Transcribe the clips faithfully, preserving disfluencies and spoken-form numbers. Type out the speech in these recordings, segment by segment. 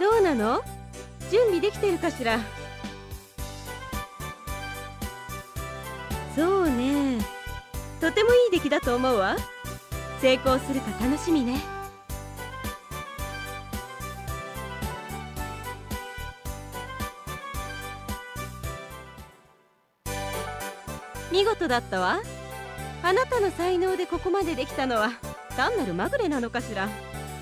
どうなの？準備できてるかしら？そうね、とてもいい出来だと思うわ。成功するか楽しみね。見事だったわ。あなたの才能でここまでできたのは単なるまぐれなのかしら。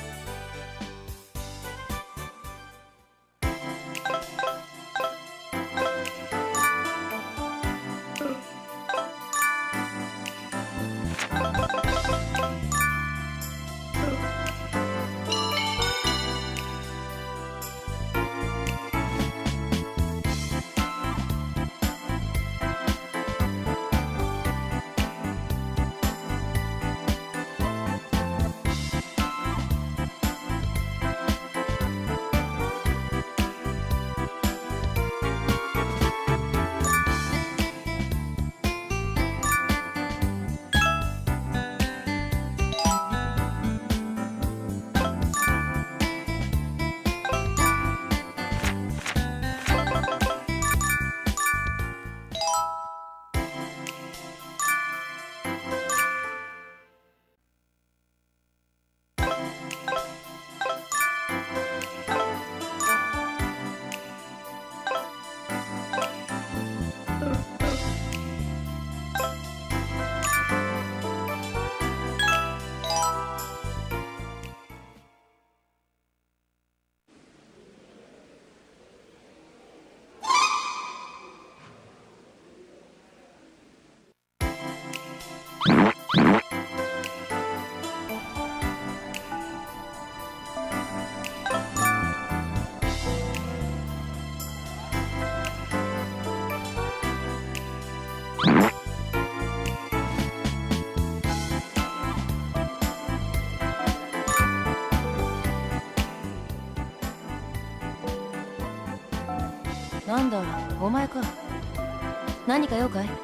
なんだ、お前か。何か用かい？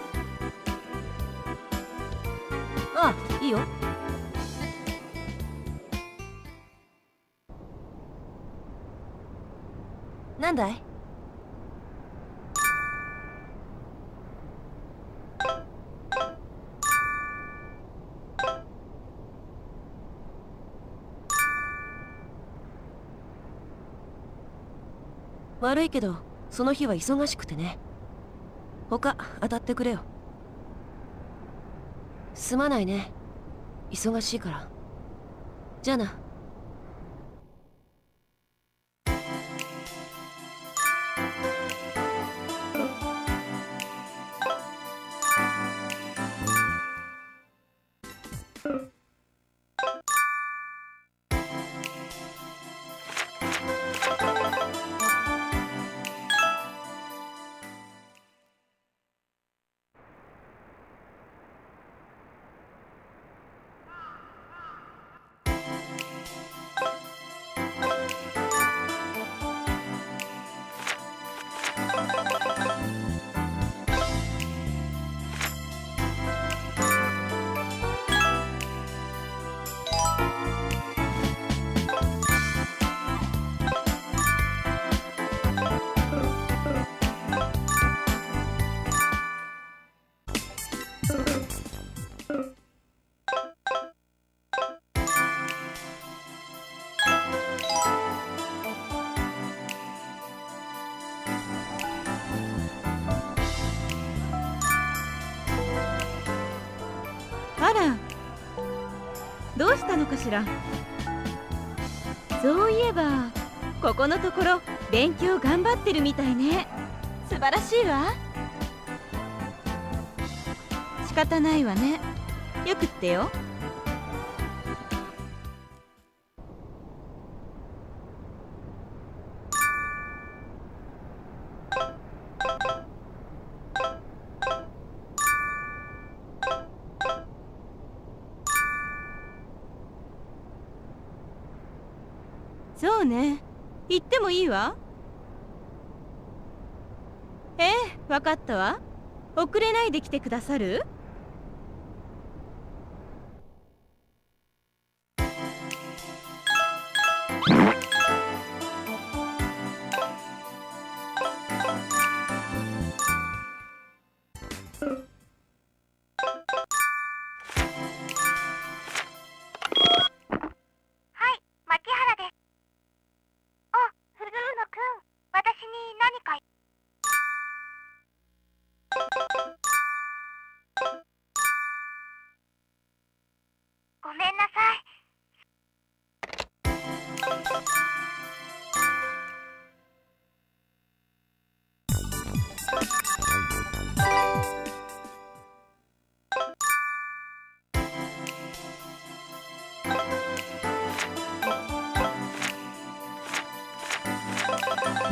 ああ、いいよ。なんだい？悪いけど、その日は忙しくてね。他当たってくれよ。すまないね。忙しいから。じゃあな。 あら、どうしたのかしら。そういえばここのところ勉強頑張ってるみたいね。素晴らしいわ。仕方ないわね。よくってよ。そうね、行ってもいいわ。ええ、わかったわ。遅れないで来てくださる？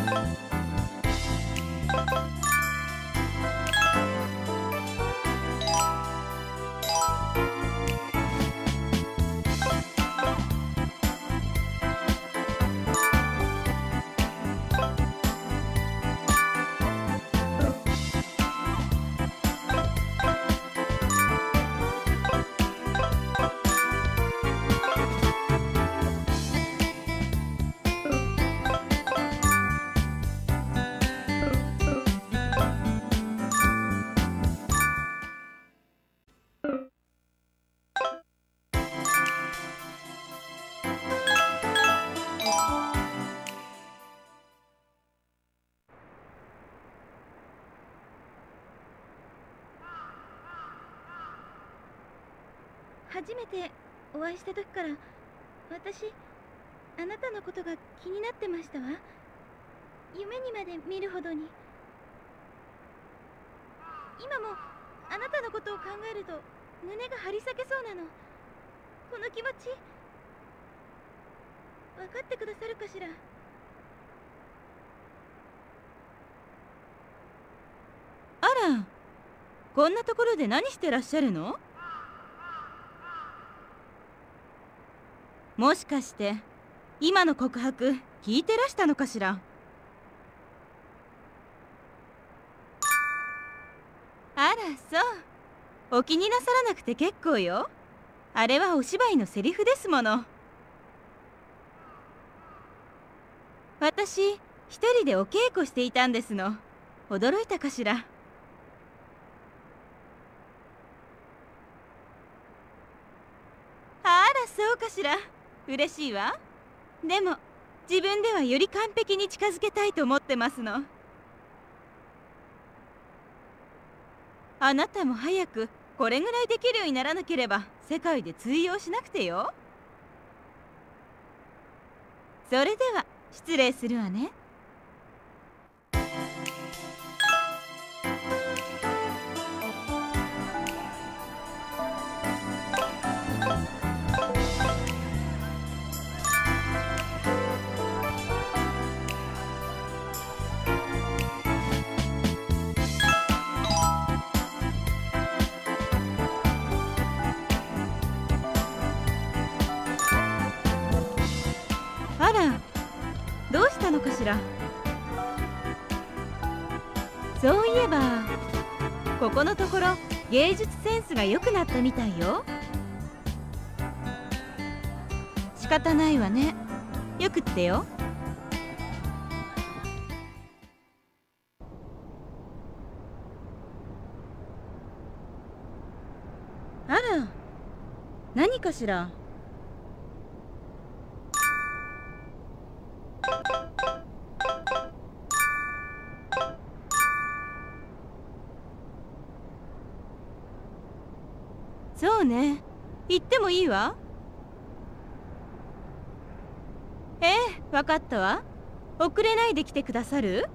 初めてお会いした時から私あなたのことが気になってましたわ。夢にまで見るほどに。今もあなたのことを考えると胸が張り裂けそうなの。この気持ち分かってくださるかしら。 あら、こんなところで何してらっしゃるの？もしかして今の告白聞いてらしたのかしら。あら、そう。お気になさらなくて結構よ。あれはお芝居のセリフですもの。私一人でお稽古していたんですの。驚いたかしら。あら、そうかしら。嬉しいわ。でも自分ではより完璧に近づけたいと思ってますの。あなたも早くこれぐらいできるようにならなければ世界で通用しなくてよ。それでは失礼するわね。あら、どうしたのかしら。そういえばここのところ芸術センスが良くなったみたいよ。仕方ないわね。よくってよ。あら、何かしら。そうね、行ってもいいわ。ええ、わかったわ。遅れないで来てくださる？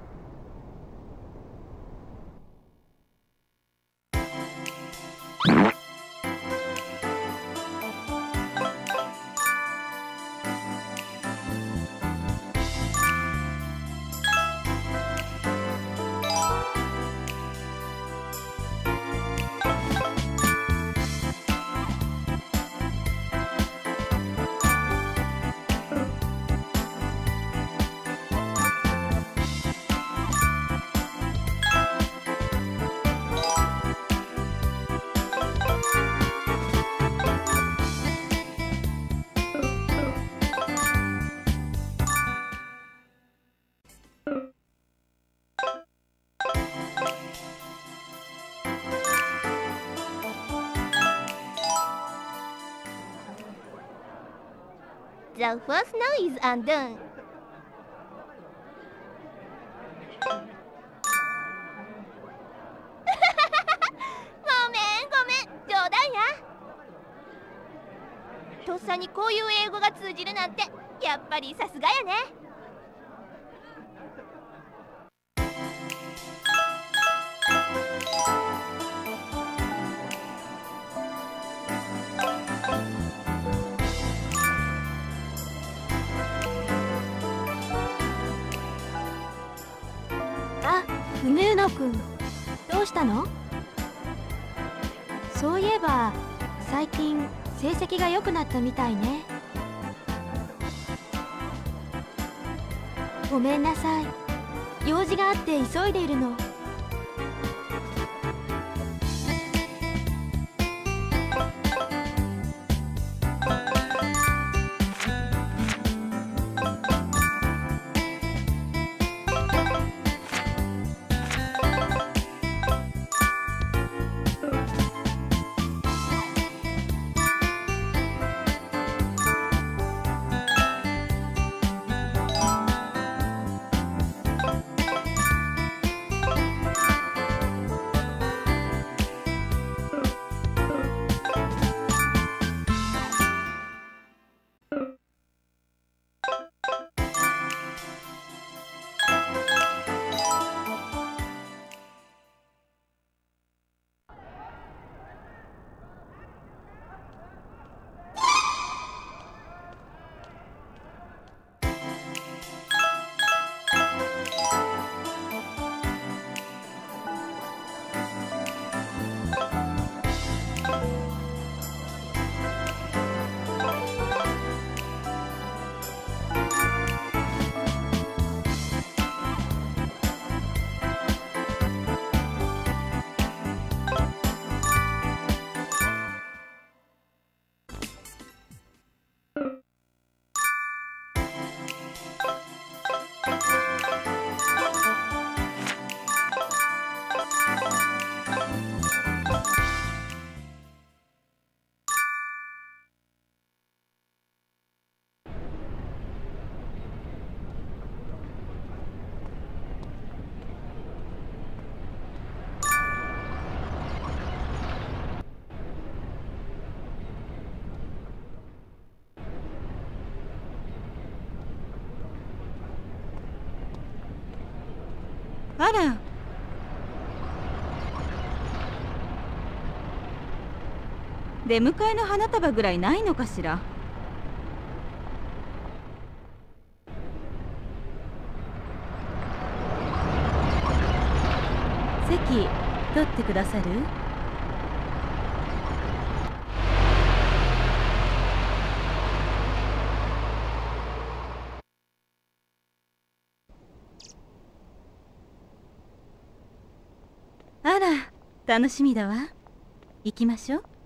The first now is undone. ごめんごめん、冗談や。とっさにこういう英語が通じるなんてやっぱりさすがやね。 梅浦君、どうしたの？そういえば最近成績が良くなったみたいね。ごめんなさい、用事があって急いでいるの。 あら、出迎えの花束ぐらいないのかしら。席取ってくださる？あら、楽しみだわ。行きましょう。